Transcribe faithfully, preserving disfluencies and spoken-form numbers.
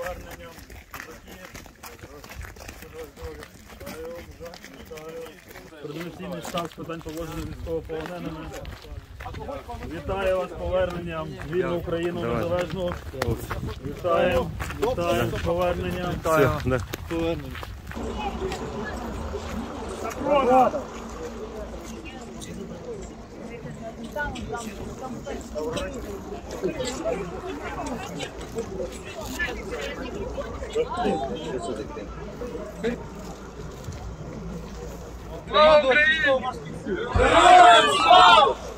поверненням. Координаційний штаб з питань поводження з військовополоненими. Вітаю вас з поверненням. Вільну Україну незалежну. Вітаємо. Вітаємо з поверненням. Вітаємо. Повернення. Слава Україні! Героям слава!